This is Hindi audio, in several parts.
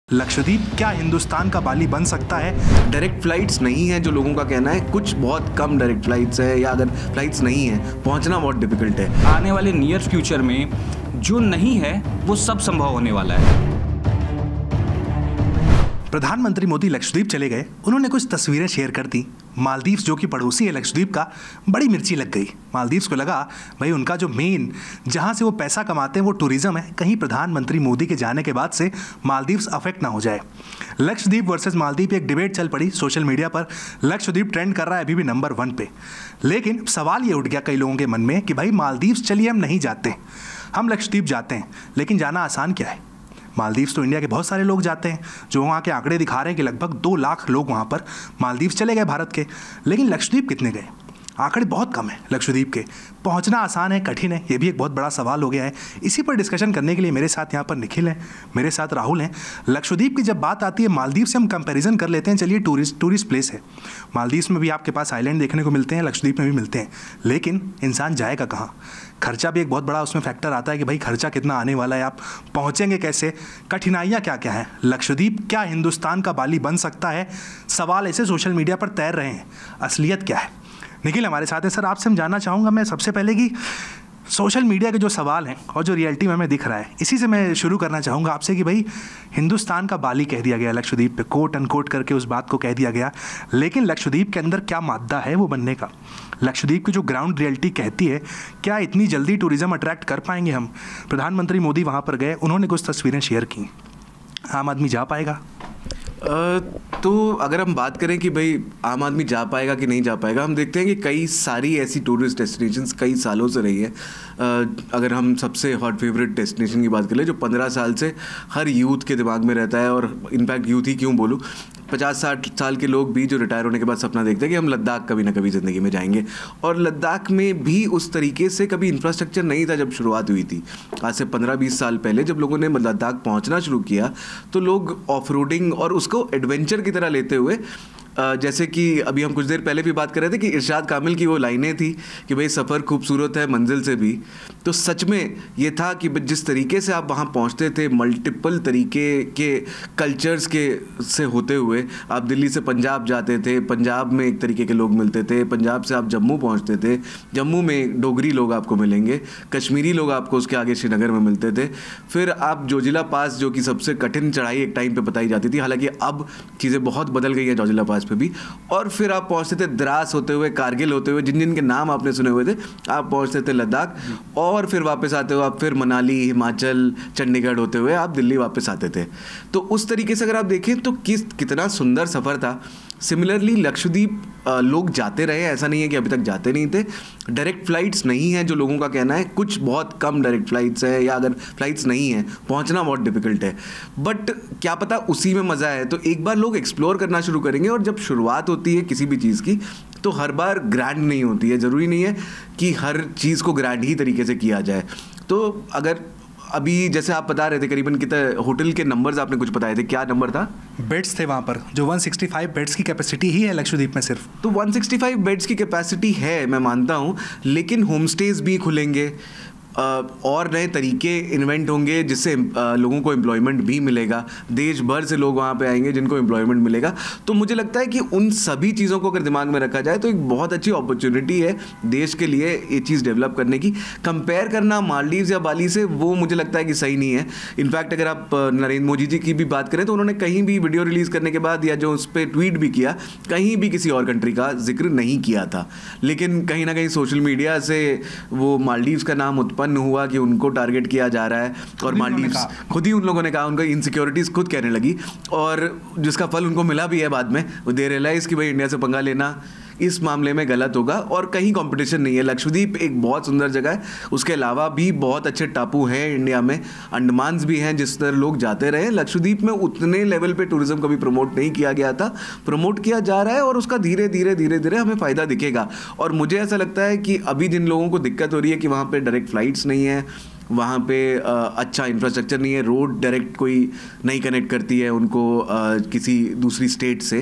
लक्षद्वीप क्या हिंदुस्तान का बाली बन सकता है? डायरेक्ट फ्लाइट्स नहीं है जो लोगों का कहना है, कुछ बहुत कम डायरेक्ट फ्लाइट्स है, या अगर फ्लाइट्स नहीं है पहुंचना बहुत डिफिकल्ट है। आने वाले नियर फ्यूचर में जो नहीं है वो सब संभव होने वाला है। प्रधानमंत्री मोदी लक्षद्वीप चले गए, उन्होंने कुछ तस्वीरें शेयर कर दी। मालदीव्स जो कि पड़ोसी है लक्षद्वीप का, बड़ी मिर्ची लग गई। मालदीव्स को लगा भाई उनका जो मेन जहां से वो पैसा कमाते हैं वो टूरिज्म है, कहीं प्रधानमंत्री मोदी के जाने के बाद से मालदीव्स अफेक्ट ना हो जाए। लक्षद्वीप वर्सेस मालदीव एक डिबेट चल पड़ी सोशल मीडिया पर। लक्षद्वीप ट्रेंड कर रहा है अभी भी नंबर 1 पे। लेकिन सवाल ये उठ गया कई लोगों के मन में कि भाई मालदीव्स चलिए हम नहीं जाते, हम लक्षद्वीप जाते हैं, लेकिन जाना आसान क्या है? मालदीव्स तो इंडिया के बहुत सारे लोग जाते हैं, जो वहाँ के आंकड़े दिखा रहे हैं कि लगभग 2 लाख लोग वहाँ पर मालदीव्स चले गए भारत के। लेकिन लक्षद्वीप कितने गए? आंकड़े बहुत कम है लक्षद्वीप के। पहुंचना आसान है, कठिन है, ये भी एक बहुत बड़ा सवाल हो गया है। इसी पर डिस्कशन करने के लिए मेरे साथ यहाँ पर निखिल हैं, मेरे साथ राहुल हैं। लक्षद्वीप की जब बात आती है, मालदीव से हम कंपैरिजन कर लेते हैं। चलिए टूरिस्ट प्लेस है, मालदीव्स में भी आपके पास आइलैंड देखने को मिलते हैं, लक्षद्वीप में भी मिलते हैं, लेकिन इंसान जाएगा कहाँ? खर्चा भी एक बहुत बड़ा उसमें फैक्टर आता है कि भाई खर्चा कितना आने वाला है, आप पहुँचेंगे कैसे, कठिनाइयाँ क्या क्या हैं। लक्षद्वीप क्या हिंदुस्तान का बाली बन सकता है? सवाल ऐसे सोशल मीडिया पर तैर रहे हैं, असलियत क्या है? निखिल हमारे साथ है। सर आपसे हम जानना चाहूँगा मैं सबसे पहले कि सोशल मीडिया के जो सवाल हैं और जो रियलिटी में हमें दिख रहा है, इसी से मैं शुरू करना चाहूँगा आपसे कि भाई हिंदुस्तान का बाली कह दिया गया लक्षद्वीप पे, कोट अनकोट करके उस बात को कह दिया गया, लेकिन लक्षद्वीप के अंदर क्या मादा है वो बनने का? लक्षद्वीप की जो ग्राउंड रियलिटी कहती है, क्या इतनी जल्दी टूरिज़्म अट्रैक्ट कर पाएंगे हम? प्रधानमंत्री मोदी वहाँ पर गए, उन्होंने कुछ तस्वीरें शेयर की, आम आदमी जा पाएगा? तो अगर हम बात करें कि भाई आम आदमी जा पाएगा कि नहीं जा पाएगा, हम देखते हैं कि कई सारी ऐसी टूरिस्ट डेस्टिनेशंस कई सालों से रही है। अगर हम सबसे हॉट फेवरेट डेस्टिनेशन की बात करें जो 15 साल से हर यूथ के दिमाग में रहता है, और इनफैक्ट यूथ ही क्यों बोलूँ, 50-60 साल के लोग भी जो रिटायर होने के बाद सपना देखते हैं कि हम लद्दाख कभी ना कभी ज़िंदगी में जाएंगे। और लद्दाख में भी उस तरीके से कभी इंफ्रास्ट्रक्चर नहीं था जब शुरुआत हुई थी। आज से 15-20 साल पहले जब लोगों ने लद्दाख पहुंचना शुरू किया तो लोग ऑफ रोडिंग और उसको एडवेंचर की तरह लेते हुए, जैसे कि अभी हम कुछ देर पहले भी बात कर रहे थे कि इरशाद कामिल की वो लाइनें थी कि भाई सफ़र खूबसूरत है मंजिल से भी, तो सच में ये था कि जिस तरीके से आप वहाँ पहुँचते थे, मल्टीपल तरीके के कल्चर्स के से होते हुए आप दिल्ली से पंजाब जाते थे, पंजाब में एक तरीके के लोग मिलते थे, पंजाब से आप जम्मू पहुँचते थे, जम्मू में डोगरी लोग आपको मिलेंगे, कश्मीरी लोग आपको उसके आगे श्रीनगर में मिलते थे, फिर आप जोजिला पास जो कि सबसे कठिन चढ़ाई एक टाइम पर बताई जाती थी, हालाँकि अब चीज़ें बहुत बदल गई हैं जोजिला पास पे भी, और फिर आप पहुंचते थे द्रास होते हुए, कारगिल होते हुए, जिन जिन के नाम आपने सुने हुए थे, आप पहुंचते थे लद्दाख, और फिर वापस आते हुए आप फिर मनाली, हिमाचल, चंडीगढ़ होते हुए आप दिल्ली वापस आते थे। तो उस तरीके से अगर आप देखें तो कितना सुंदर सफ़र था। सिमिलरली लक्षद्वीप लोग जाते रहे, ऐसा नहीं है कि अभी तक जाते नहीं थे। डायरेक्ट फ्लाइट्स नहीं है जो लोगों का कहना है, कुछ बहुत कम डायरेक्ट फ्लाइट्स है, या अगर फ्लाइट्स नहीं है पहुंचना बहुत डिफिकल्ट है। बट क्या पता उसी में मज़ा है, तो एक बार लोग एक्सप्लोर करना शुरू करेंगे। और जब शुरुआत होती है किसी भी चीज़ की तो हर बार ग्रैंड नहीं होती है, ज़रूरी नहीं है कि हर चीज़ को ग्रैंड ही तरीके से किया जाए। तो अगर अभी जैसे आप बता रहे थे करीबन कितने होटल के नंबर्स आपने कुछ बताए थे, क्या नंबर था? बेड्स थे वहाँ पर जो 165 बेड्स की कैपेसिटी ही है लक्षद्वीप में सिर्फ। तो 165 बेड्स की कैपेसिटी है, मैं मानता हूँ, लेकिन होम स्टेज भी खुलेंगे और नए तरीके इन्वेंट होंगे जिससे लोगों को एम्प्लॉयमेंट भी मिलेगा, देश भर से लोग वहाँ पे आएंगे जिनको एम्प्लॉयमेंट मिलेगा। तो मुझे लगता है कि उन सभी चीज़ों को अगर दिमाग में रखा जाए तो एक बहुत अच्छी अपॉर्चुनिटी है देश के लिए ये चीज़ डेवलप करने की। कंपेयर करना मालदीव्स या बाली से वो मुझे लगता है कि सही नहीं है। इनफैक्ट अगर आप नरेंद्र मोदी जी की भी बात करें तो उन्होंने कहीं भी वीडियो रिलीज़ करने के बाद या जो उस पर ट्वीट भी किया, कहीं भी किसी और कंट्री का जिक्र नहीं किया था, लेकिन कहीं ना कहीं सोशल मीडिया से वो मालदीव्स का नाम उत्पन्न हुआ कि उनको टारगेट किया जा रहा है। और मालदीव्स खुद ही उन लोगों ने कहा, उनको इनसिक्योरिटीज खुद कहने लगी, और जिसका फल उनको मिला भी है बाद में। वो दे रियलाइज कि भाई इंडिया से पंगा लेना इस मामले में गलत होगा, और कहीं कंपटीशन नहीं है। लक्षद्वीप एक बहुत सुंदर जगह है, उसके अलावा भी बहुत अच्छे टापू हैं इंडिया में, अंडमान्स भी हैं जिस तरह लोग जाते रहे। लक्षद्वीप में उतने लेवल पे टूरिज्म कभी प्रमोट नहीं किया गया था, प्रमोट किया जा रहा है, और उसका धीरे धीरे हमें फ़ायदा दिखेगा। और मुझे ऐसा लगता है कि अभी जिन लोगों को दिक्कत हो रही है कि वहाँ पर डायरेक्ट फ्लाइट्स नहीं है, वहाँ पे अच्छा इंफ्रास्ट्रक्चर नहीं है, रोड डायरेक्ट कोई नहीं कनेक्ट करती है उनको किसी दूसरी स्टेट से,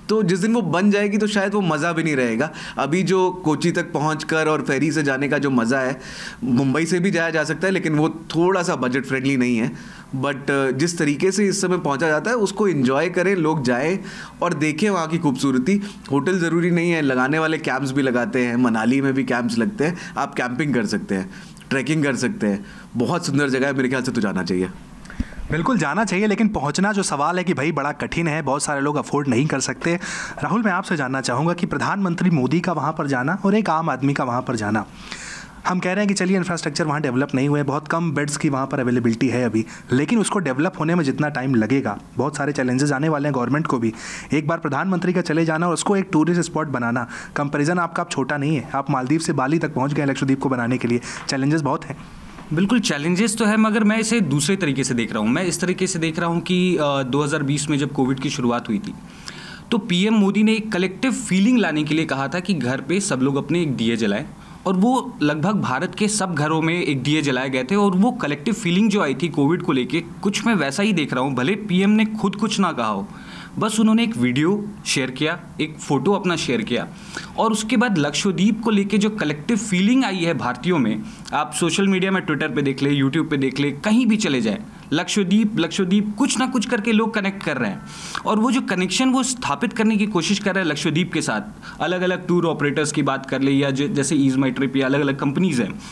तो जिस दिन वो बन जाएगी तो शायद वो मज़ा भी नहीं रहेगा। अभी जो कोची तक पहुंचकर और फेरी से जाने का जो मज़ा है, मुंबई से भी जाया जा सकता है, लेकिन वो थोड़ा सा बजट फ्रेंडली नहीं है। बट जिस तरीके से इस समय पहुंचा जाता है उसको एंजॉय करें, लोग जाएं और देखें वहाँ की खूबसूरती। होटल ज़रूरी नहीं है, लगाने वाले कैंप्स भी लगाते हैं, मनाली में भी कैंप्स लगते हैं, आप कैंपिंग कर सकते हैं, ट्रैकिंग कर सकते हैं। बहुत सुंदर जगह है, मेरे ख्याल से तो जाना चाहिए। बिल्कुल जाना चाहिए, लेकिन पहुंचना जो सवाल है कि भाई बड़ा कठिन है, बहुत सारे लोग अफोर्ड नहीं कर सकते। राहुल, मैं आपसे जानना चाहूँगा कि प्रधानमंत्री मोदी का वहाँ पर जाना और एक आम आदमी का वहाँ पर जाना, हम कह रहे हैं कि चलिए इंफ्रास्ट्रक्चर वहाँ डेवलप नहीं हुए, बहुत कम बेड्स की वहाँ पर अवेलेबिलिटी है अभी, लेकिन उसको डेवलप होने में जितना टाइम लगेगा, बहुत सारे चैलेंजेस आने वाले हैं गवर्नमेंट को भी। एक बार प्रधानमंत्री का चले जाना और उसको एक टूरिस्ट स्पॉट बनाना, कंपैरिजन आपका छोटा नहीं है। आप मालदीव से बाली तक पहुँच गए लक्षद्वीप को बनाने के लिए, चैलेंजेस बहुत हैं। बिल्कुल चैलेंजेस तो है, मगर मैं इसे दूसरे तरीके से देख रहा हूँ। मैं इस तरीके से देख रहा हूँ कि 2020 में जब कोविड की शुरुआत हुई थी तो पीएम मोदी ने एक कलेक्टिव फीलिंग लाने के लिए कहा था कि घर पे सब लोग अपने एक दिए जलाएं, और वो लगभग भारत के सब घरों में एक दिए जलाए गए थे। और वो कलेक्टिव फीलिंग जो आई थी कोविड को लेके, कुछ मैं वैसा ही देख रहा हूँ। भले पीएम ने खुद कुछ ना कहा हो, बस उन्होंने एक वीडियो शेयर किया, एक फ़ोटो अपना शेयर किया, और उसके बाद लक्षद्वीप को लेके जो कलेक्टिव फीलिंग आई है भारतीयों में, आप सोशल मीडिया में ट्विटर पे देख ले, यूट्यूब पे देख ले, कहीं भी चले जाए, लक्षद्वीप कुछ ना कुछ करके लोग कनेक्ट कर रहे हैं। और वो जो कनेक्शन वो स्थापित करने की कोशिश कर रहे हैं लक्षद्वीप के साथ, अलग अलग टूर ऑपरेटर्स की बात कर ले, या जैसे ईज माई ट्रिप या अलग अलग कंपनीज़ हैं,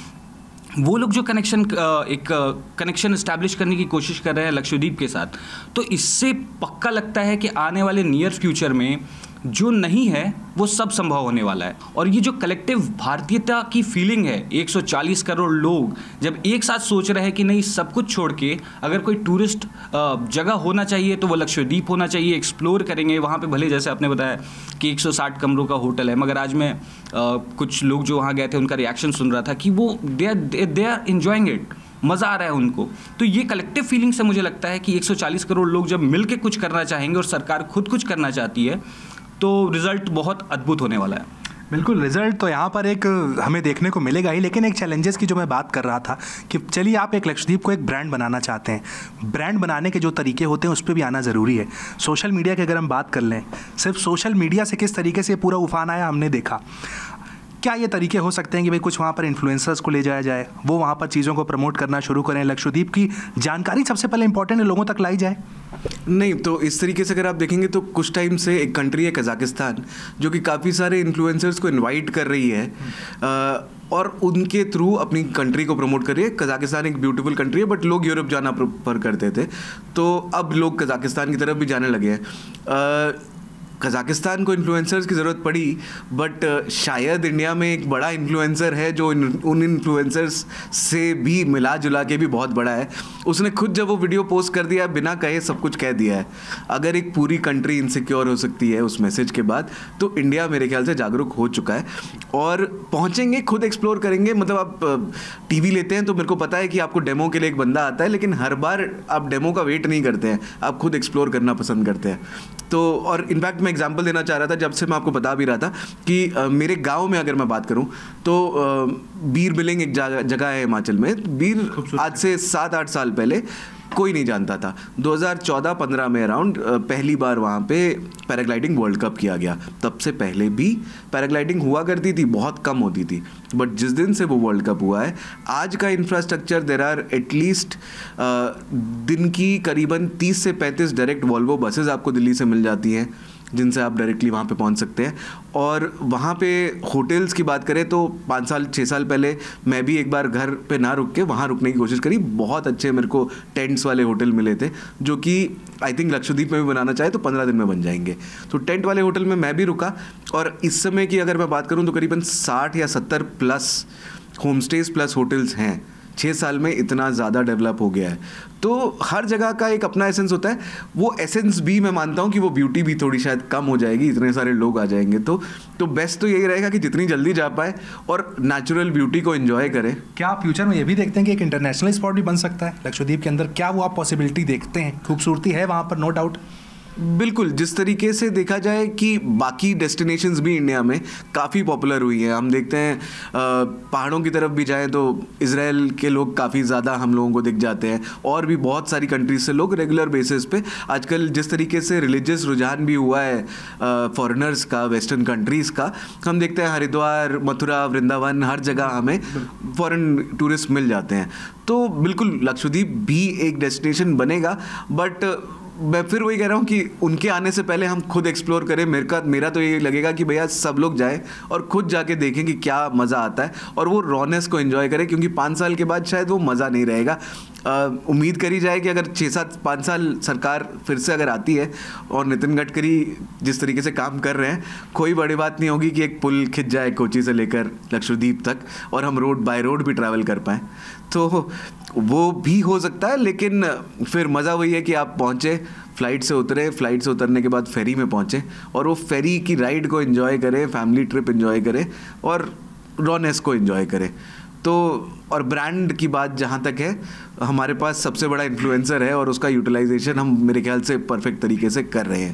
वो लोग जो एक कनेक्शन इस्टेब्लिश करने की कोशिश कर रहे हैं लक्षद्वीप के साथ, तो इससे पक्का लगता है कि आने वाले नियर फ्यूचर में जो नहीं है वो सब संभव होने वाला है। और ये जो कलेक्टिव भारतीयता की फीलिंग है, 140 करोड़ लोग जब एक साथ सोच रहे हैं कि नहीं, सब कुछ छोड़ के अगर कोई टूरिस्ट जगह होना चाहिए तो वो लक्षद्वीप होना चाहिए, एक्सप्लोर करेंगे वहाँ पे। भले जैसे आपने बताया कि 160 कमरों का होटल है, मगर आज मैं कुछ लोग जो वहाँ गए थे उनका रिएक्शन सुन रहा था कि वो दे आर एन्जॉइंग इट, मज़ा आ रहा है उनको। तो ये कलेक्टिव फीलिंग से मुझे लगता है कि 140 करोड़ लोग जब मिल के कुछ करना चाहेंगे और सरकार खुद कुछ करना चाहती है, तो रिज़ल्ट बहुत अद्भुत होने वाला है। बिल्कुल, रिजल्ट तो यहाँ पर एक हमें देखने को मिलेगा ही, लेकिन एक चैलेंजेस की जो मैं बात कर रहा था कि चलिए आप एक लक्षद्वीप को एक ब्रांड बनाना चाहते हैं, ब्रांड बनाने के जो तरीके होते हैं उस पर भी आना ज़रूरी है। सोशल मीडिया की अगर हम बात कर लें, सिर्फ सोशल मीडिया से किस तरीके से पूरा उफान आया हमने देखा। क्या ये तरीके हो सकते हैं कि भाई कुछ वहाँ पर इन्फ्लुएंसर्स को ले जाया जाए, वो वहाँ पर चीज़ों को प्रमोट करना शुरू करें, लक्षद्वीप की जानकारी सबसे पहले इंपॉर्टेंट है, लोगों तक लाई जाए? नहीं, तो इस तरीके से अगर आप देखेंगे तो कुछ टाइम से एक कंट्री है कजाकिस्तान, जो कि काफ़ी सारे इन्फ्लुएंसर्स को इनवाइट कर रही है और उनके थ्रू अपनी कंट्री को प्रमोट कर रही है। कजाकिस्तान एक ब्यूटीफुल कंट्री है, बट लोग यूरोप जाना प्रेफर करते थे, तो अब लोग कजाकिस्तान की तरफ भी जाने लगे हैं। कजाकिस्तान को इन्फ्लुएंसर्स की ज़रूरत पड़ी, बट शायद इंडिया में एक बड़ा इन्फ्लुएंसर है जो उन इन्फ्लुएंसर्स से भी मिला जुला के भी बहुत बड़ा है। उसने खुद जब वो वीडियो पोस्ट कर दिया, बिना कहे सब कुछ कह दिया है। अगर एक पूरी कंट्री इनसिक्योर हो सकती है उस मैसेज के बाद, तो इंडिया मेरे ख्याल से जागरूक हो चुका है और पहुँचेंगे, खुद एक्सप्लोर करेंगे। मतलब आप टीवी लेते हैं तो मेरे को पता है कि आपको डेमो के लिए एक बंदा आता है, लेकिन हर बार आप डेमो का वेट नहीं करते हैं, आप खुद एक्सप्लोर करना पसंद करते हैं। तो और इनफैक्ट मैं एग्जांपल देना चाह रहा था, जब से मैं आपको बता भी रहा था कि मेरे गांव में अगर मैं बात करूं तो बीर बिलिंग एक जगह है हिमाचल में। बीर आज से 7-8 साल पहले कोई नहीं जानता था। 2014-15 में अराउंड पहली बार वहाँ पे पैराग्लाइडिंग वर्ल्ड कप किया गया। तब से पहले भी पैराग्लाइडिंग हुआ करती थी, बहुत कम होती थी, बट जिस दिन से वो वर्ल्ड कप हुआ है, आज का इंफ्रास्ट्रक्चर, देयर आर एटलीस्ट दिन की करीबन 30 से 35 डायरेक्ट वॉल्वो बसेज आपको दिल्ली से मिल जाती हैं, जिनसे आप डायरेक्टली वहाँ पे पहुँच सकते हैं। और वहाँ पे होटल्स की बात करें तो 5-6 साल पहले मैं भी एक बार घर पे ना रुक के वहाँ रुकने की कोशिश करी। बहुत अच्छे मेरे को टेंट्स वाले होटल मिले थे, जो कि आई थिंक लक्षद्वीप में भी बनाना चाहे तो 15 दिन में बन जाएंगे। तो टेंट वाले होटल में मैं भी रुका, और इस समय की अगर मैं बात करूँ तो करीबन 60 या 70 plus home stays plus hotels हैं। 6 साल में इतना ज़्यादा डेवलप हो गया है। तो हर जगह का एक अपना एसेंस होता है। वो एसेंस भी मैं मानता हूँ कि वो ब्यूटी भी थोड़ी शायद कम हो जाएगी, इतने सारे लोग आ जाएंगे। तो बेस्ट तो यही रहेगा कि जितनी जल्दी जा पाए और नेचुरल ब्यूटी को एंजॉय करें। क्या आप फ्यूचर में ये भी देखते हैं कि एक इंटरनेशनल स्पॉट भी बन सकता है लक्षद्वीप के अंदर? क्या वो आप पॉसिबिलिटी देखते हैं? खूबसूरती है वहाँ पर, नो डाउट। बिल्कुल, जिस तरीके से देखा जाए कि बाकी डेस्टिनेशंस भी इंडिया में काफ़ी पॉपुलर हुई हैं। हम देखते हैं पहाड़ों की तरफ भी जाएं तो इजराइल के लोग काफ़ी ज़्यादा हम लोगों को दिख जाते हैं, और भी बहुत सारी कंट्रीज से लोग रेगुलर बेसिस पे। आजकल जिस तरीके से रिलीजियस रुझान भी हुआ है फॉरेनर्स का, वेस्टर्न कंट्रीज़ का, हम देखते हैं हरिद्वार, मथुरा, वृंदावन, हर जगह हमें फॉरेन टूरिस्ट मिल जाते हैं। तो बिल्कुल लक्षद्वीप भी एक डेस्टिनेशन बनेगा, बट मैं फिर वही कह रहा हूँ कि उनके आने से पहले हम खुद एक्सप्लोर करें। मेरा तो ये लगेगा कि भैया सब लोग जाएं और खुद जाके देखें कि क्या मज़ा आता है, और वो रॉनेस को एंजॉय करें, क्योंकि 5 साल के बाद शायद वो मज़ा नहीं रहेगा। उम्मीद करी जाए कि अगर 5 साल सरकार फिर से अगर आती है और नितिन गडकरी जिस तरीके से काम कर रहे हैं, कोई बड़ी बात नहीं होगी कि एक पुल खिंच जाए कोची से लेकर लक्षद्वीप तक और हम बाय रोड भी ट्रैवल कर पाएँ, तो वो भी हो सकता है। लेकिन फिर मज़ा वही है कि आप पहुँचे, फ्लाइट से उतरने के बाद फेरी में पहुँचे और वो फेरी की राइड को एंजॉय करें, फैमिली ट्रिप एंजॉय करें और रॉनेस को एंजॉय करें। तो और ब्रांड की बात जहाँ तक है, हमारे पास सबसे बड़ा इन्फ्लुएंसर है और उसका यूटिलाइजेशन हम मेरे ख्याल से परफेक्ट तरीके से कर रहे हैं।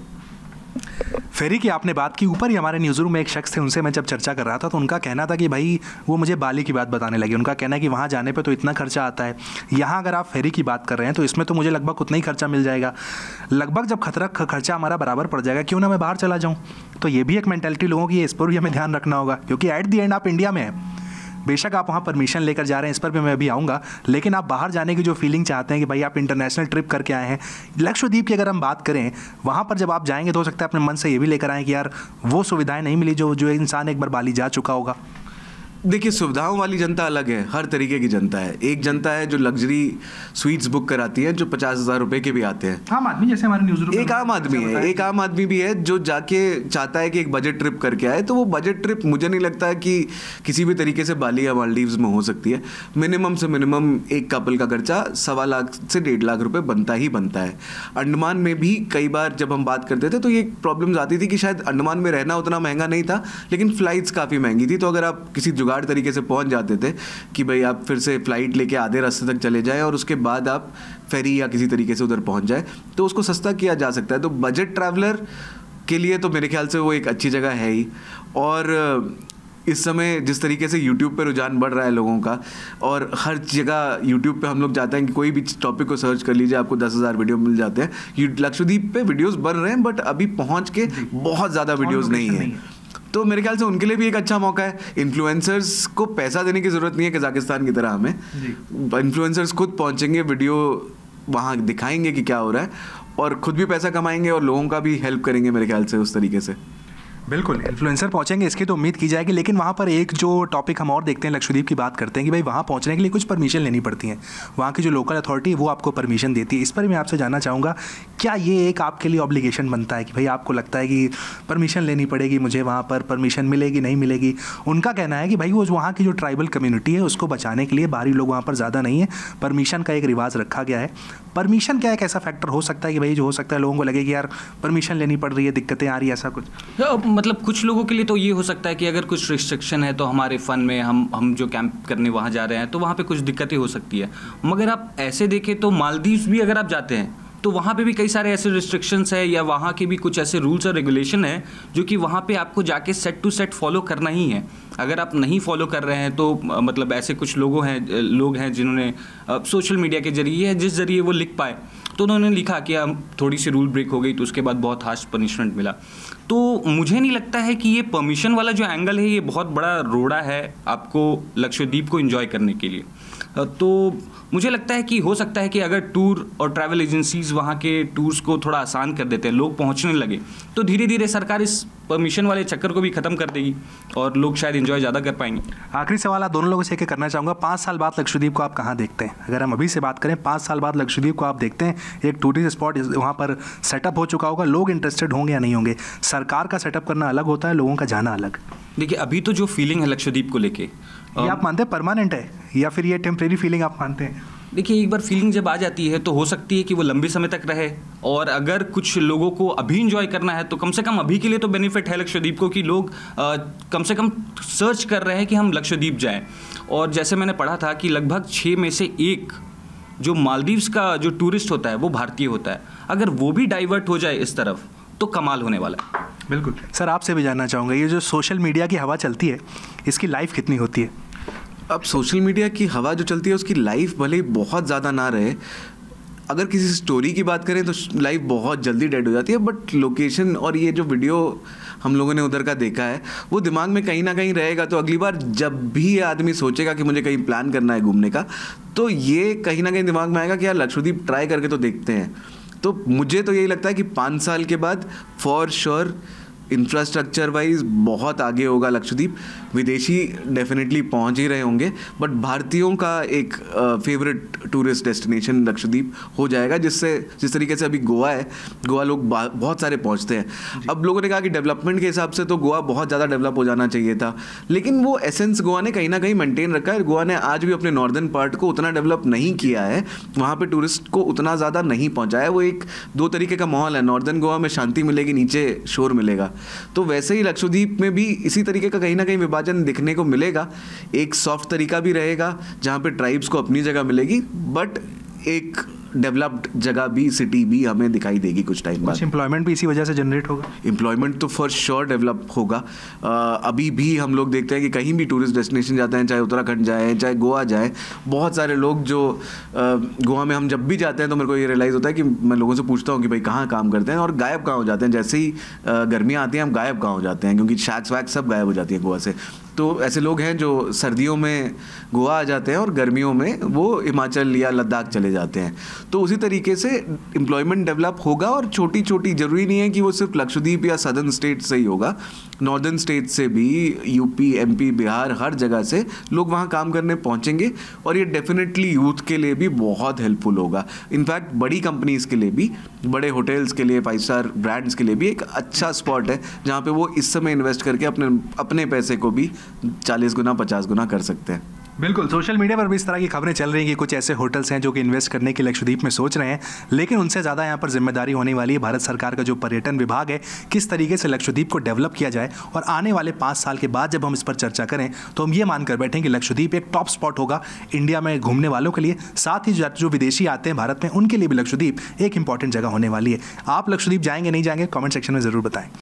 फेरी की आपने बात की, ऊपर ही हमारे न्यूज़ रूम में एक शख्स थे, उनसे मैं जब चर्चा कर रहा था तो उनका कहना था कि भाई वो मुझे बाली की बात बताने लगे। उनका कहना है कि वहाँ जाने पे तो इतना खर्चा आता है, यहाँ अगर आप फेरी की बात कर रहे हैं तो इसमें तो मुझे लगभग उतना ही खर्चा मिल जाएगा, लगभग जब खर्चा हमारा बराबर पड़ जाएगा क्यों ना मैं बाहर चला जाऊँ। तो ये भी एक मेंटालिटी लोगों की है, इस पर भी हमें ध्यान रखना होगा, क्योंकि एट दी एंड आप इंडिया में हैं, बेशक आप वहाँ परमिशन लेकर जा रहे हैं, इस पर भी मैं अभी आऊँगा, लेकिन आप बाहर जाने की जो फीलिंग चाहते हैं कि भाई आप इंटरनेशनल ट्रिप करके आए हैं। लक्षद्वीप की अगर हम बात करें, वहाँ पर जब आप जाएंगे तो हो सकता है अपने मन से ये भी लेकर आएँ कि यार वो सुविधाएं नहीं मिली जो इंसान एक बार बाली जा चुका होगा। देखिए, सुविधाओं वाली जनता अलग है, हर तरीके की जनता है। एक जनता है जो लग्जरी स्वीट्स बुक कराती है, जो 50,000 रुपए के भी आते हैं। आम आदमी, जैसे हमारे न्यूज़ रूम एक आम आदमी है, एक आम आदमी भी है जो जाके चाहता है कि एक बजट ट्रिप करके आए। तो वो बजट ट्रिप मुझे नहीं लगता है कि किसी भी तरीके से बाली या मालदीव्स में हो सकती है। मिनिमम से मिनिमम एक कपल का खर्चा 1.25 लाख से 1.5 लाख रुपए बनता ही बनता है। अंडमान में भी कई बार जब हम बात करते थे तो ये प्रॉब्लम्स आती थी कि शायद अंडमान में रहना उतना महंगा नहीं था, लेकिन फ्लाइट्स काफ़ी महंगी थी। तो अगर आप किसी तरीके से पहुंच जाते थे कि भाई आप फिर से फ्लाइट लेके आधे रास्ते तक चले जाएं और उसके बाद आप फेरी या किसी तरीके से उधर पहुंच जाए, तो उसको सस्ता किया जा सकता है। तो बजट ट्रैवलर के लिए तो मेरे ख्याल से वो एक अच्छी जगह है ही। और इस समय जिस तरीके से YouTube पे रुझान बढ़ रहा है लोगों का, और हर जगह YouTube पे हम लोग जाते हैं कि कोई भी टॉपिक को सर्च कर लीजिए, आपको 10,000 वीडियो मिल जाते हैं। लक्षद्वीप पे वीडियोस बन रहे हैं, बट अभी पहुंच के बहुत ज़्यादा वीडियोस नहीं है। तो मेरे ख्याल से उनके लिए भी एक अच्छा मौका है। इन्फ्लुएंसर्स को पैसा देने की ज़रूरत नहीं है कजाकिस्तान की तरह हमें। इन्फ्लुएंसर्स खुद पहुंचेंगे, वीडियो वहाँ दिखाएंगे कि क्या हो रहा है, और खुद भी पैसा कमाएंगे और लोगों का भी हेल्प करेंगे मेरे ख्याल से उस तरीके से। बिल्कुल, इन्फ्लुएंसर पहुंचेंगे, इसकी तो उम्मीद की जाएगी। लेकिन वहाँ पर एक जो टॉपिक हम और देखते हैं, लक्षद्वीप की बात करते हैं कि भाई वहाँ पहुँचने के लिए कुछ परमिशन लेनी पड़ती है, वहाँ की जो लोकल अथॉरिटी है वो आपको परमिशन देती है। इस पर मैं आपसे जानना चाहूँगा, क्या ये एक आपके लिए ऑब्लिगेशन बनता है कि भाई आपको लगता है कि परमिशन लेनी पड़ेगी, मुझे वहाँ पर परमिशन मिलेगी नहीं मिलेगी? उनका कहना है कि भाई वो वहाँ की जो ट्राइबल कम्युनिटी है उसको बचाने के लिए बाहरी लोग वहाँ पर ज़्यादा नहीं है, परमिशन का एक रिवाज रखा गया है। परमिशन क्या एक ऐसा फैक्टर हो सकता है कि भाई जो हो सकता है लोगों को लगे कि यार परमिशन लेनी पड़ रही है, दिक्कतें आ रही है, ऐसा कुछ? मतलब कुछ लोगों के लिए तो ये हो सकता है कि अगर कुछ रिस्ट्रिक्शन है तो हमारे फ़न में हम जो कैंप करने वहाँ जा रहे हैं तो वहाँ पे कुछ दिक्कतें हो सकती है। मगर आप ऐसे देखें तो मालदीव्स भी अगर आप जाते हैं तो वहाँ पे भी कई सारे ऐसे रिस्ट्रिक्शंस है, या वहाँ के भी कुछ ऐसे रूल्स और रेगुलेशन है जो कि वहाँ पे आपको जाके सेट टू सेट फॉलो करना ही है। अगर आप नहीं फॉलो कर रहे हैं तो मतलब ऐसे कुछ लोग हैं जिन्होंने सोशल मीडिया के जरिए, जिस जरिए वो लिख पाए, तो उन्होंने लिखा कि हम थोड़ी सी रूल ब्रेक हो गई तो उसके बाद बहुत हार्श पनिशमेंट मिला। तो मुझे नहीं लगता है कि ये परमिशन वाला जो एंगल है ये बहुत बड़ा रोड़ा है आपको लक्षद्वीप को एंजॉय करने के लिए। तो मुझे लगता है कि हो सकता है कि अगर टूर और ट्रैवल एजेंसीज़ वहाँ के टूर्स को थोड़ा आसान कर देते हैं, लोग पहुँचने लगे, तो धीरे धीरे सरकार इस परमिशन वाले चक्कर को भी ख़त्म कर देगी और लोग शायद एंजॉय ज़्यादा कर पाएंगे। आखिरी सवाल आप दोनों लोगों से एक करना चाहूँगा, 5 साल बाद लक्षद्वीप को आप कहाँ देखते हैं? अगर हम अभी से बात करें, 5 साल बाद लक्षद्वीप को आप देखते हैं, एक टूरिस्ट स्पॉट वहाँ पर सेटअप हो चुका होगा, लोग इंटरेस्टेड होंगे या नहीं होंगे? सरकार का सेटअप करना अलग होता है, लोगों का जाना अलग। देखिए, अभी तो जो फीलिंग है लक्षद्वीप को लेके, ये आप मानते हैं परमानेंट है या फिर ये टेम्परेरी फीलिंग आप मानते हैं? देखिए, एक बार फीलिंग जब आ जाती है तो हो सकती है कि वो लंबे समय तक रहे, और अगर कुछ लोगों को अभी एंजॉय करना है तो कम से कम अभी के लिए तो बेनिफिट है लक्षद्वीप को कि लोग कम से कम सर्च कर रहे हैं कि हम लक्षद्वीप जाएं। और जैसे मैंने पढ़ा था कि लगभग 6 में से 1 जो मालदीव्स का जो टूरिस्ट होता है वो भारतीय होता है, अगर वो भी डाइवर्ट हो जाए इस तरफ तो कमाल होने वाला है। बिल्कुल सर, आपसे भी जानना चाहूँगा, ये जो सोशल मीडिया की हवा चलती है इसकी लाइफ कितनी होती है? अब सोशल मीडिया की हवा जो चलती है उसकी लाइफ भले ही बहुत ज़्यादा ना रहे, अगर किसी स्टोरी की बात करें तो लाइफ बहुत जल्दी डेड हो जाती है, बट लोकेशन और ये जो वीडियो हम लोगों ने उधर का देखा है वो दिमाग में कहीं ना कहीं रहेगा। तो अगली बार जब भी ये आदमी सोचेगा कि मुझे कहीं प्लान करना है घूमने का, तो ये कहीं ना कहीं दिमाग में आएगा कि यार लक्षद्वीप ट्राई करके तो देखते हैं। तो मुझे तो यही लगता है कि 5 साल के बाद फॉर श्योर इंफ्रास्ट्रक्चर वाइज बहुत आगे होगा लक्षद्वीप। विदेशी डेफिनेटली पहुंच ही रहे होंगे, बट भारतीयों का एक फेवरेट टूरिस्ट डेस्टिनेशन लक्षद्वीप हो जाएगा, जिस तरीके से अभी गोवा है, गोवा लोग बहुत सारे पहुंचते हैं। अब लोगों ने कहा कि डेवलपमेंट के हिसाब से तो गोवा बहुत ज़्यादा डेवलप हो जाना चाहिए था, लेकिन वो एसेंस गोवा ने कहीं ना कहीं मेंटेन रखा है। गोवा ने आज भी अपने नॉर्दर्न पार्ट को उतना डेवलप नहीं किया है, वहाँ पर टूरिस्ट को उतना ज़्यादा नहीं पहुँचा है। वो एक दो तरीके का माहौल है, नॉर्दर्न गोवा में शांति मिलेगी, नीचे शोर मिलेगा। तो वैसे ही लक्षद्वीप में भी इसी तरीके का कहीं ना कहीं विभाजन दिखने को मिलेगा। एक सॉफ्ट तरीका भी रहेगा जहाँ पे ट्राइब्स को अपनी जगह मिलेगी, बट एक डेवलप्ड जगह भी, सिटी भी हमें दिखाई देगी कुछ टाइम बाद। एम्प्लॉयमेंट भी इसी वजह से जनरेट होगा। एम्प्लॉयमेंट तो फॉर श्योर डेवलप होगा। अभी भी हम लोग देखते हैं कि कहीं भी टूरिस्ट डेस्टिनेशन जाते हैं, चाहे उत्तराखंड जाए चाहे गोवा जाए, बहुत सारे लोग जो गोवा में हम जब भी जाते हैं तो मेरे को ये रियलाइज़ होता है कि मैं लोगों से पूछता हूँ कि भाई कहाँ काम करते हैं, और गायब कहाँ हो जाते हैं। जैसे ही गर्मियाँ आती हैं हम गायब कहाँ हो जाते हैं, क्योंकि शैक्स वैक्स सब गायब हो जाती है गोवा से। तो ऐसे लोग हैं जो सर्दियों में गोवा आ जाते हैं और गर्मियों में वो हिमाचल या लद्दाख चले जाते हैं। तो उसी तरीके से एम्प्लॉयमेंट डेवलप होगा, और छोटी छोटी, ज़रूरी नहीं है कि वो सिर्फ लक्षद्वीप या सदर्न स्टेट से ही होगा, नॉर्दर्न स्टेट से भी, यूपी, एमपी, बिहार, हर जगह से लोग वहाँ काम करने पहुँचेंगे, और ये डेफिनेटली यूथ के लिए भी बहुत हेल्पफुल होगा। इनफैक्ट बड़ी कंपनीज़ के लिए भी, बड़े होटल्स के लिए, 5 स्टार ब्रांड्स के लिए भी एक अच्छा स्पॉट है जहाँ पे वो इस समय इन्वेस्ट करके अपने पैसे को भी 40 गुना 50 गुना कर सकते हैं। बिल्कुल, सोशल मीडिया पर भी इस तरह की खबरें चल रही हैं कि कुछ ऐसे होटल्स हैं जो कि इन्वेस्ट करने की लक्षद्वीप में सोच रहे हैं, लेकिन उनसे ज़्यादा यहाँ पर जिम्मेदारी होने वाली है भारत सरकार का जो पर्यटन विभाग है, किस तरीके से लक्षद्वीप को डेवलप किया जाए। और आने वाले 5 साल के बाद जब हम इस पर चर्चा करें तो हम ये मानकर बैठें कि लक्षद्वीप एक टॉप स्पॉट होगा इंडिया में घूमने वालों के लिए, साथ ही जो विदेशी आते हैं भारत में उनके लिए भी लक्षद्वीप एक इंपॉर्टेंट जगह होने वाली है। आप लक्षद्वीप जाएंगे नहीं जाएंगे, कमेंट सेक्शन में ज़रूर बताएं।